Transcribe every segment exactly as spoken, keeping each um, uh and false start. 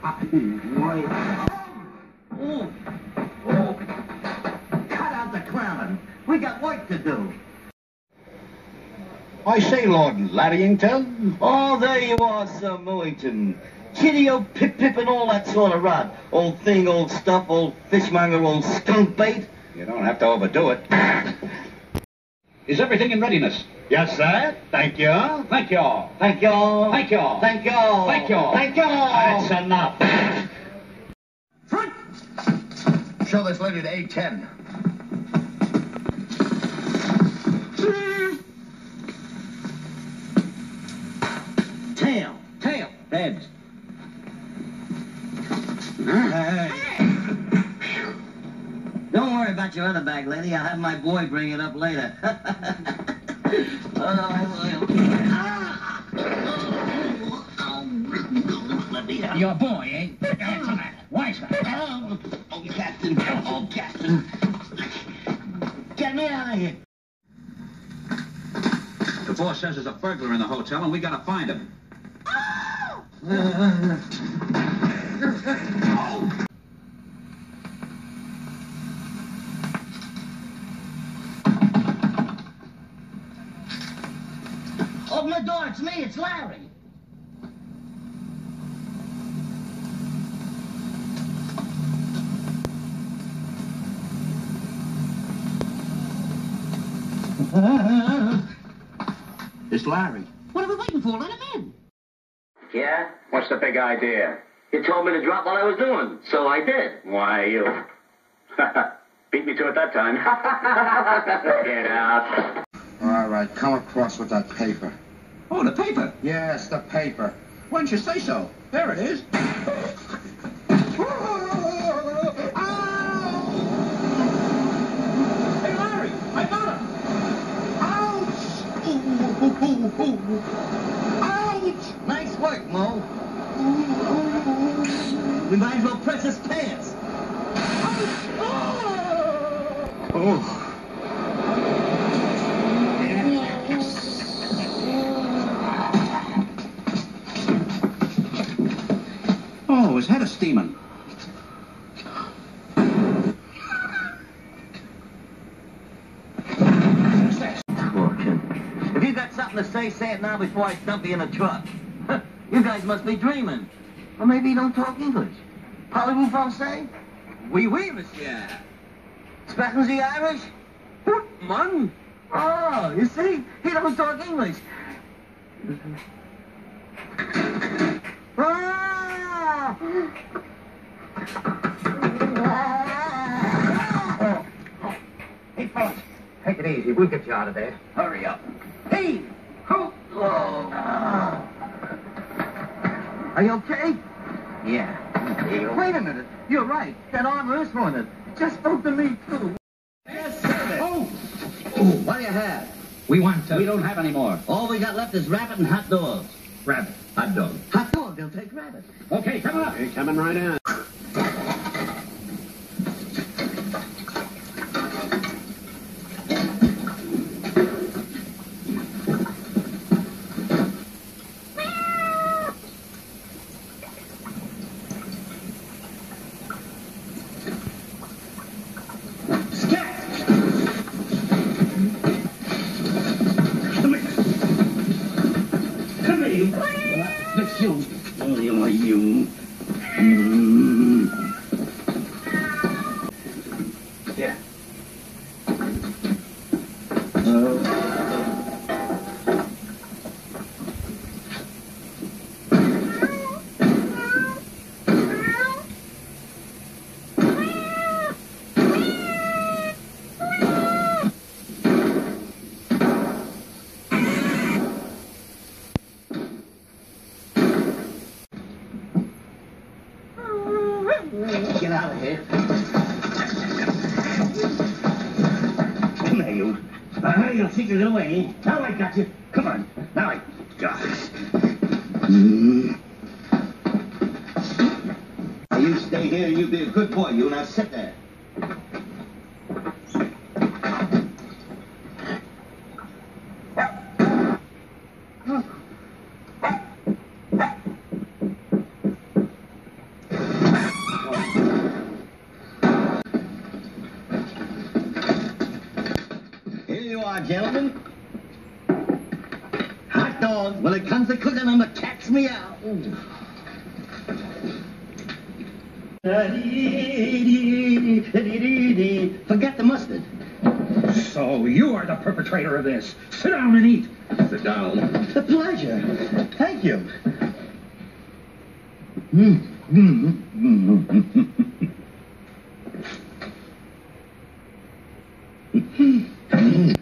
Oh. Oh. Cut out the clowning. We got work to do. I say, Lord Laddington. Oh, there you are, Sir Millington. Kitty-o, pip-pip and all that sort of rot. Old thing, old stuff, old fishmonger, old skunk bait. You don't have to overdo it. Is everything in readiness? Yes, sir. Thank you. Thank you all. Thank you. Thank you all. Thank you. Thank you. Thank you. That's enough. Front. Show this lady to A ten. Tail. Tail. Heads. Hey. Don't worry about your other bag, lady. I'll have my boy bring it up later. Your boy, eh? What's the matter? Why's that? Oh, oh, Captain. Oh, Captain. Get me out of here. The boss says there's a burglar in the hotel and we gotta find him. Open the door. It's me. It's Larry. It's Larry. What are we waiting for? Let him in. Yeah? What's the big idea? You told me to drop what I was doing, so I did. Why, you... beat me to it that time. Get out. All right, come across with that paper. Oh, the paper. Yes, the paper. Why didn't you say so? There it is. Hey, Larry, I got him. Ouch! Ooh, ooh, ooh, ooh. Ouch! Nice work, Mo. We might as well press his pants. Oh. Oh, his head is steaming. If you got something to say, say it now before I dump you in a truck. You guys must be dreaming. Or maybe you don't talk English. Parlez-vous français? Oui, oui, monsieur. Sprechen Sie Irish? Man. Oh, you see? He don't talk English. Ah! Oh. Hey, fellas, take it easy. We'll get you out of there. Hurry up. Hey! Ho! Oh. Are you okay? Yeah. Wait a minute. You're right. That armor is haunted. Just spoke to me, too. Oh! Oh, what do you have? We want to. We don't have any more. All we got left is rabbit and hot dogs. Rabbit. Hot dog. Hot dog, they'll take rabbit. Okay, come on up. You're coming right in. Yeah. Get out of here. Come here, you. Uh, you'll think it away. Now I got you. Come on. Now I got it. Mm. Now you stay here and you be a good boy. You now sit there. are, gentlemen. Hot dog. When it comes to cooking them, the cat's meow. Forget the mustard. So you are the perpetrator of this. Sit down and eat. Sit down. A pleasure. Thank you. Mm. Mm. Mm. Mm.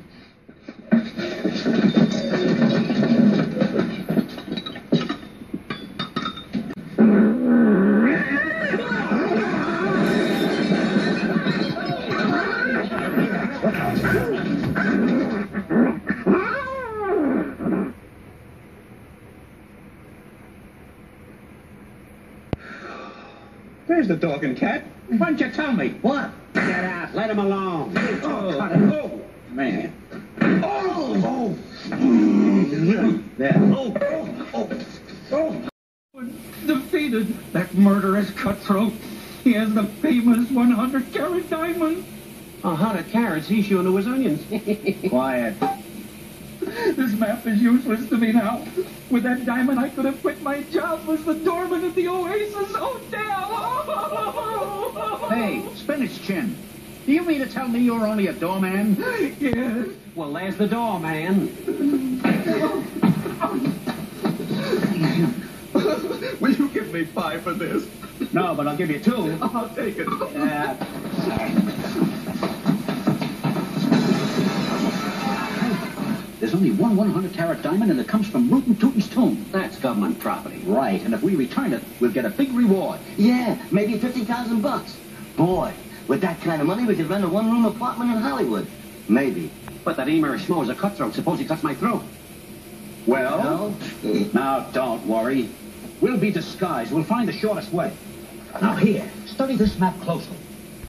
There's the dog and cat. Why don't you tell me? What? Get out. Let him alone. Oh, cut it. Oh, man. Oh, oh. There. Oh, oh, oh. Oh. Defeated that murderous cutthroat. He has the famous one hundred carat diamond. A hundred carats, he's shooing to his onions. Quiet. This map is useless to me now. With that diamond, I could have quit my job as the doorman at the Oasis Hotel. Hey, spinach chin. Do you mean to tell me you're only a doorman? Yes. Well, there's the doorman. Will you give me five for this? No, but I'll give you two. I'll take it. Uh, There's only one one hundred carat diamond, and it comes from Rootin' Tootin's tomb. That's government property. Right, and if we return it, we'll get a big reward. Yeah, maybe fifty thousand bucks. Boy, with that kind of money, we could rent a one-room apartment in Hollywood. Maybe. But that Emer Schmo is a cutthroat. Suppose he cuts my throat. Well, No? now don't worry. We'll be disguised. We'll find the shortest way. Now here, study this map closely.